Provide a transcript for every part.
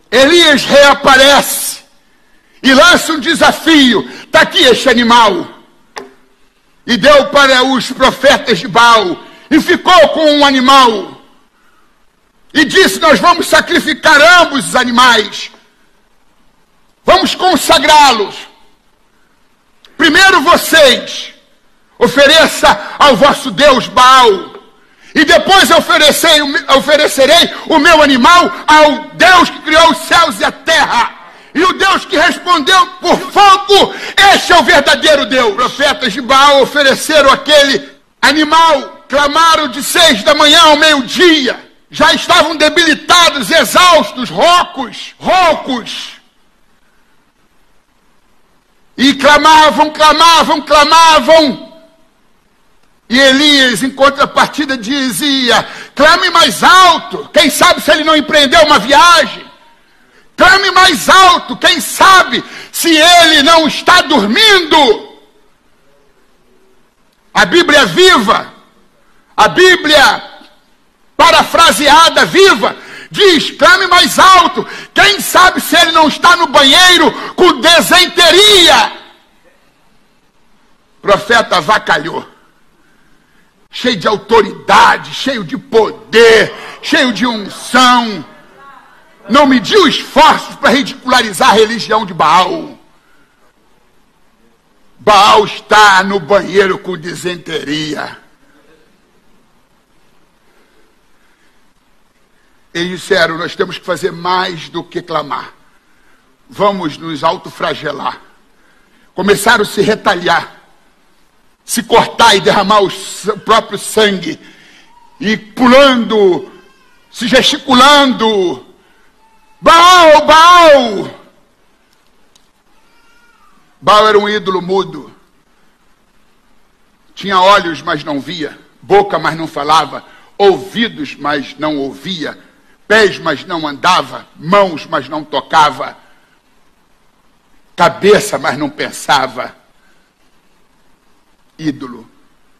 Elias reaparece e lança um desafio. Está aqui este animal. E deu para os profetas de Baal. E ficou com um animal. E disse: nós vamos sacrificar ambos os animais. Vamos consagrá-los. Primeiro vocês ofereça ao vosso Deus Baal. E depois oferecerei o meu animal ao Deus que criou os céus e a terra. E o Deus que respondeu por fogo, este é o verdadeiro Deus. Os profetas de Baal ofereceram aquele animal, clamaram de 6 da manhã ao meio-dia. Já estavam debilitados, exaustos, roucos. E clamavam. E Elias, em contrapartida, dizia: clame mais alto, quem sabe se ele não empreendeu uma viagem. Clame mais alto, quem sabe se ele não está dormindo. A Bíblia viva, a Bíblia parafraseada viva, diz: clame mais alto, quem sabe se ele não está no banheiro com desenteria. O profeta avacalhou, cheio de autoridade, cheio de poder, cheio de unção. Não mediu esforços para ridicularizar a religião de Baal. Baal está no banheiro com desenteria. Eles disseram: nós temos que fazer mais do que clamar. Vamos nos autoflagelar. Começaram a se retalhar, se cortar e derramar o próprio sangue. E pulando, se gesticulando. Baal, Baal! Baal era um ídolo mudo. Tinha olhos, mas não via. Boca, mas não falava. Ouvidos, mas não ouvia. Pés, mas não andava. Mãos, mas não tocava. Cabeça, mas não pensava. Ídolo.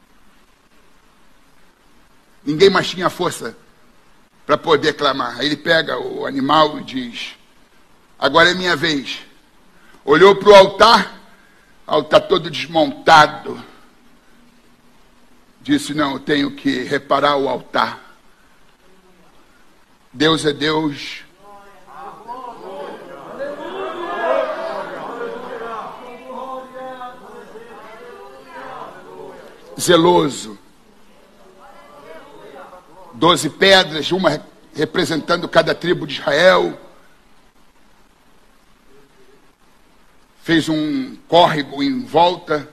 Ninguém mais tinha força para poder clamar. Aí ele pega o animal e diz: agora é minha vez. Olhou para o altar todo desmontado. Disse: não, eu tenho que reparar o altar. Deus é Deus. Zeloso. 12 pedras, uma representando cada tribo de Israel. Fez um córrego em volta.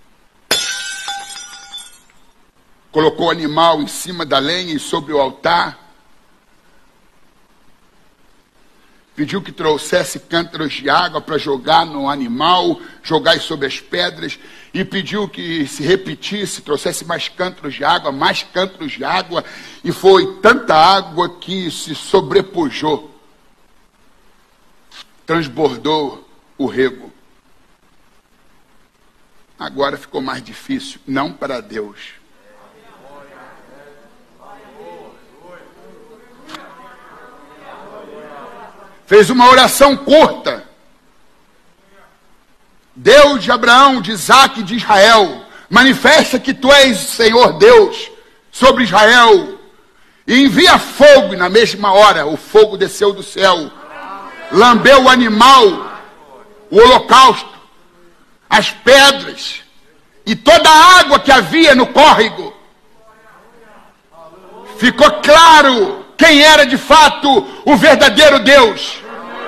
Colocou o animal em cima da lenha e sobre o altar. Pediu que trouxesse cântaros de água para jogar no animal, jogar sobre as pedras. E pediu que se repetisse, trouxesse mais cântaros de água, mais cântaros de água. E foi tanta água que se sobrepujou. Transbordou o rego. Agora ficou mais difícil, não para Deus. Fez uma oração curta. Deus de Abraão, de Isaque e de Israel, manifesta que tu és Senhor Deus sobre Israel. E envia fogo, e na mesma hora o fogo desceu do céu. Lambeu o animal, o holocausto, as pedras e toda a água que havia no córrego. Ficou claro quem era de fato o verdadeiro Deus.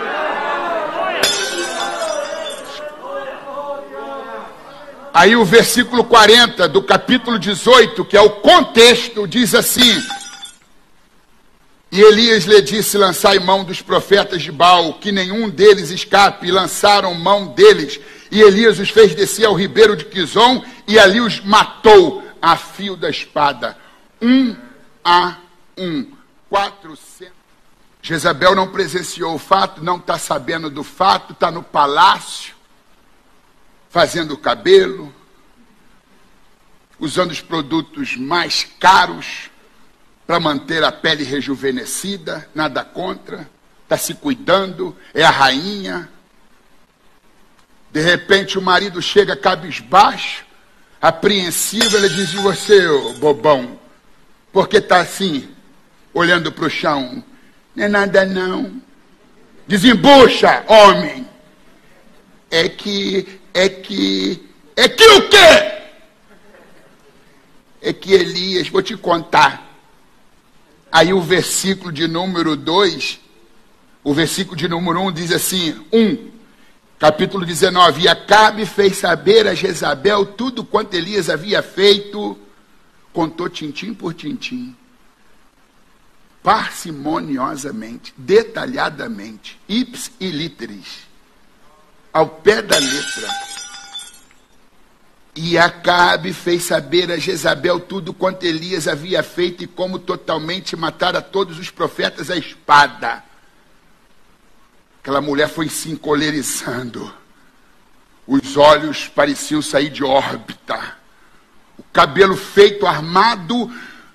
Aí o versículo 40 do capítulo 18, que é o contexto, diz assim: e Elias lhe disse: lançai mão dos profetas de Baal, que nenhum deles escape. E lançaram mão deles. E Elias os fez descer ao ribeiro de Quizom, e ali os matou a fio da espada. 1 a 1. 400. Jezabel não presenciou o fato, não está sabendo do fato, está no palácio, fazendo o cabelo, usando os produtos mais caros para manter a pele rejuvenescida, nada contra. está se cuidando, é a rainha. De repente o marido chega cabisbaixo, apreensivo, ele diz: e você, ô bobão, por que está assim, olhando para o chão? Não é nada não. Desembucha, homem. É que o quê? É que Elias, vou te contar. Aí o versículo de número 2, o versículo de número 1 diz assim, capítulo 19, e Acabe fez saber a Jezabel tudo quanto Elias havia feito, contou tintim por tintim, parcimoniosamente, detalhadamente, ips e literis, ao pé da letra. E Acabe fez saber a Jezabel tudo quanto Elias havia feito e como totalmente matara todos os profetas à espada. Aquela mulher foi se encolerizando. Os olhos pareciam sair de órbita. O cabelo feito armado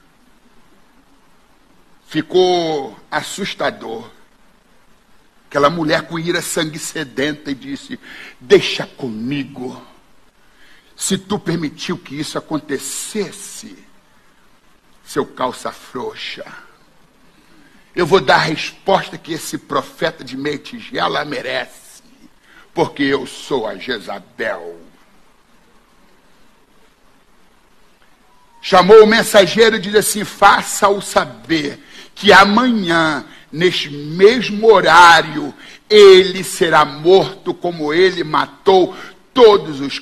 ficou assustador. Aquela mulher com ira sangue sedenta e disse: deixa comigo. Se tu permitiu que isso acontecesse, seu calça frouxa, eu vou dar a resposta que esse profeta de meia tigela merece, porque eu sou a Jezabel. Chamou o mensageiro e disse assim: faça-o saber que amanhã, neste mesmo horário, ele será morto como ele matou todos os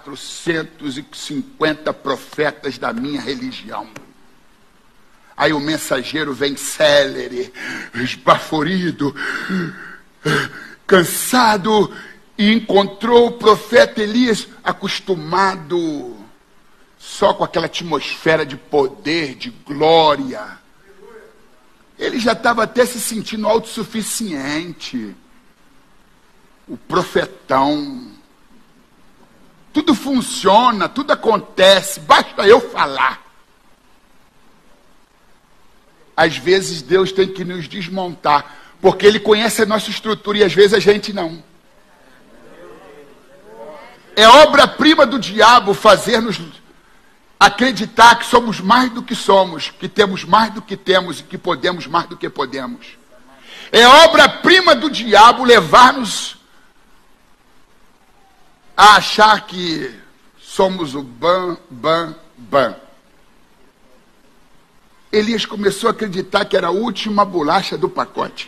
450 profetas da minha religião. Aí o mensageiro vem célere, esbaforido, cansado, e encontrou o profeta Elias acostumado só com aquela atmosfera de poder, de glória. Ele já estava até se sentindo autossuficiente. O profetão. Tudo funciona, tudo acontece, basta eu falar. Às vezes Deus tem que nos desmontar, porque Ele conhece a nossa estrutura e às vezes a gente não. É obra-prima do diabo fazer-nos acreditar que somos mais do que somos, que temos mais do que temos e que podemos mais do que podemos. É obra-prima do diabo levar-nos a achar que somos o bam, bam, bam. Elias começou a acreditar que era a última bolacha do pacote.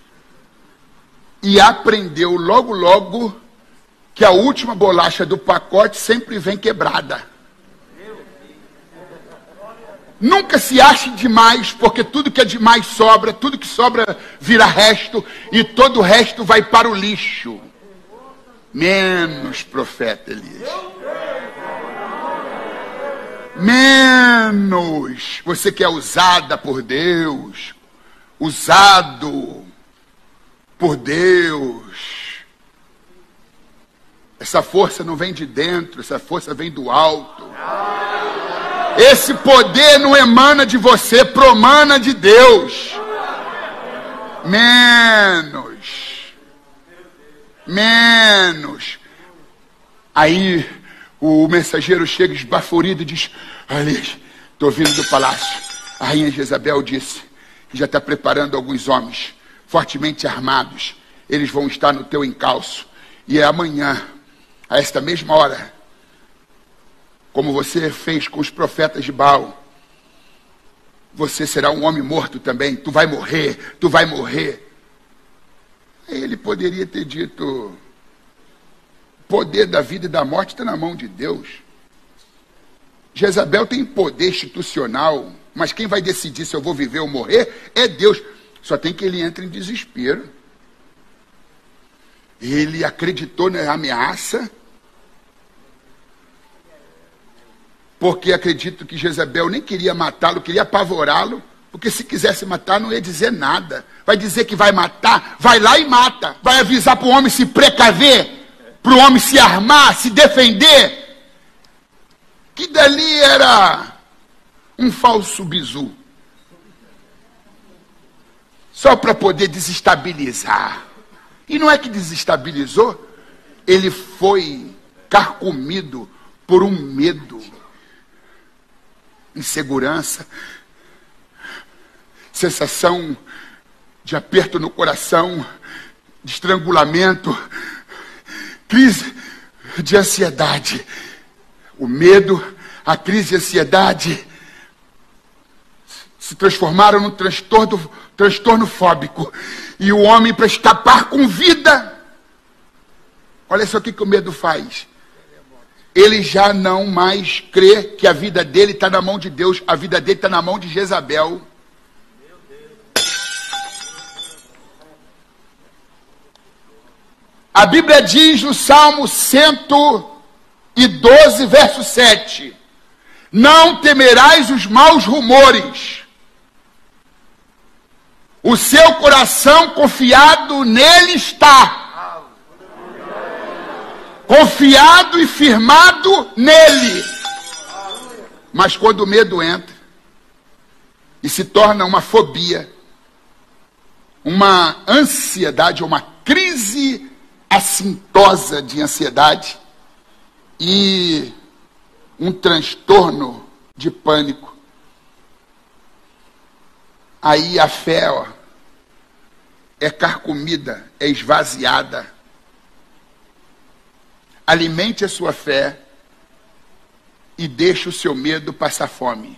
E aprendeu logo, logo, que a última bolacha do pacote sempre vem quebrada. Nunca se ache demais, porque tudo que é demais sobra, tudo que sobra vira resto, e todo o resto vai para o lixo. Menos, profeta Elias. Menos. Você que é usada por Deus, usado por Deus. Essa força não vem de dentro, essa força vem do alto. Esse poder não emana de você, promana de Deus. Menos. Aí o mensageiro chega esbaforido e diz: olha, estou vindo do palácio. A rainha Jezabel disse que já está preparando alguns homens fortemente armados. Eles vão estar no teu encalço. E é amanhã, a esta mesma hora, como você fez com os profetas de Baal, você será um homem morto também. Tu vai morrer, tu vai morrer. Ele poderia ter dito: o poder da vida e da morte está na mão de Deus. Jezabel tem poder institucional, mas quem vai decidir se eu vou viver ou morrer é Deus. Só tem que ele entre em desespero. Ele acreditou na ameaça, porque acredito que Jezabel nem queria matá-lo, queria apavorá-lo, porque se quisesse matar não ia dizer nada. Vai dizer que vai matar, vai lá e mata. Vai avisar para o homem se precaver, para o homem se armar, se defender. Que dali era um falso bizu. só para poder desestabilizar. E não é que desestabilizou, ele foi carcomido por um medo, insegurança, sensação de aperto no coração, de estrangulamento, crise de ansiedade. O medo, a crise de ansiedade se transformaram num transtorno fóbico. E o homem, para escapar com vida, olha só o que o medo faz. Ele já não mais crê que a vida dele está na mão de Deus, a vida dele está na mão de Jezabel. A Bíblia diz no Salmo 112, verso 7, não temerás os maus rumores. O seu coração confiado nele está. Confiado e firmado nele. Mas quando o medo entra e se torna uma fobia, uma ansiedade, uma crise assintosa de ansiedade e um transtorno de pânico, aí a fé é carcomida, é esvaziada. Alimente a sua fé e deixe o seu medo passar fome.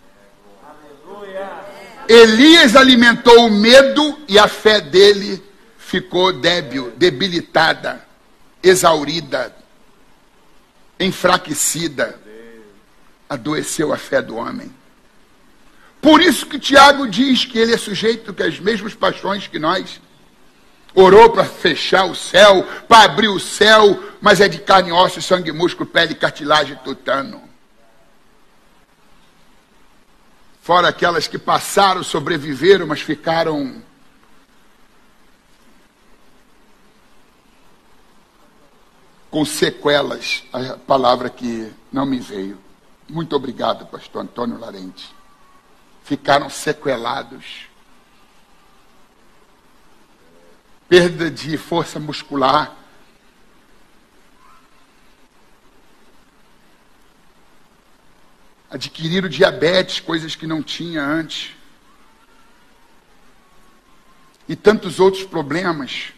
Elias alimentou o medo e a fé dele ficou débil, debilitada, exaurida, enfraquecida. Adoeceu a fé do homem. Por isso que Tiago diz que ele é sujeito às mesmas paixões que nós. Orou para fechar o céu, para abrir o céu, mas é de carne, osso, sangue, músculo, pele, cartilagem e tutano. Fora aquelas que passaram, sobreviveram, mas ficaram com sequelas, a palavra que não me veio. Muito obrigado, pastor Antônio Larente. Ficaram sequelados. Perda de força muscular. Adquiriram diabetes, coisas que não tinha antes. E tantos outros problemas.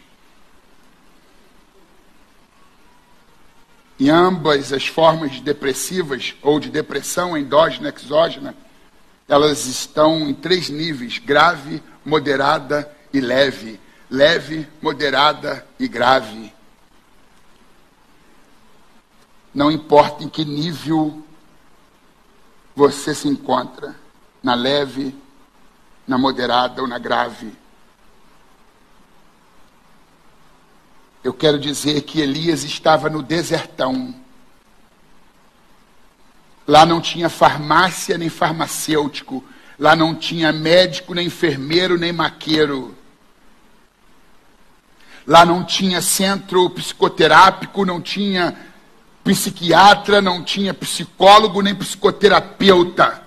E ambas as formas depressivas, ou de depressão endógena, exógena, elas estão em 3 níveis: grave, moderada e leve. Leve, moderada e grave. Não importa em que nível você se encontra, na leve, na moderada ou na grave. Eu quero dizer que Elias estava no desertão. Lá não tinha farmácia nem farmacêutico. Lá não tinha médico, nem enfermeiro, nem maqueiro. Lá não tinha centro psicoterápico, não tinha psiquiatra, não tinha psicólogo, nem psicoterapeuta.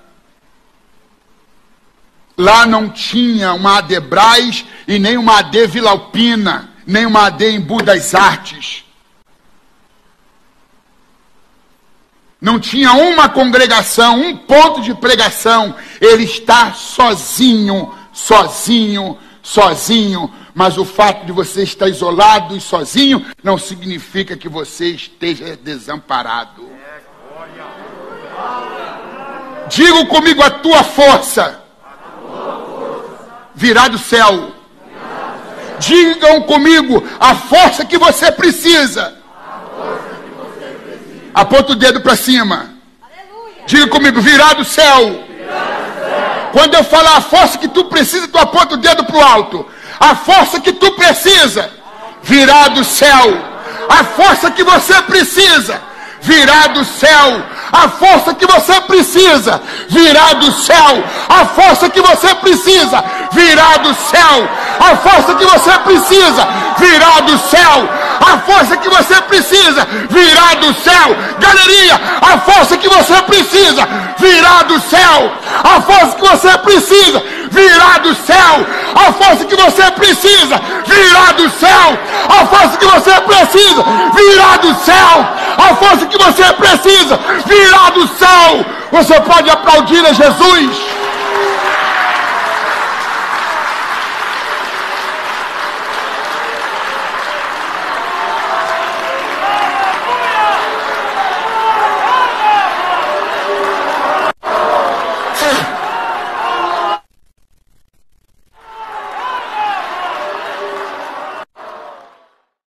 Lá não tinha uma Adebrais e nem uma AD Vila Alpina, nem uma AD Embu das Artes. Não tinha uma congregação, um ponto de pregação. Ele está sozinho, sozinho, sozinho. Mas o fato de você estar isolado e sozinho não significa que você esteja desamparado. Diga comigo: a tua força virá do céu. Digam comigo: a força que você precisa. Aponta o dedo para cima. Diga comigo: virá do céu. Quando eu falar a força que tu precisa, tu aponta o dedo para o alto. A força que tu precisa virá do céu. A força que você precisa virá do céu. A força que você precisa virá do céu. A força que você precisa virá do céu. A força que você precisa virá do céu. A força que você precisa virá do céu. Galerinha, a força que você precisa virá do céu. A força que você precisa virá do céu. A força que você precisa virá do céu. A força que você precisa virá do céu. A força que você precisa virá do céu. Você pode aplaudir a Jesus.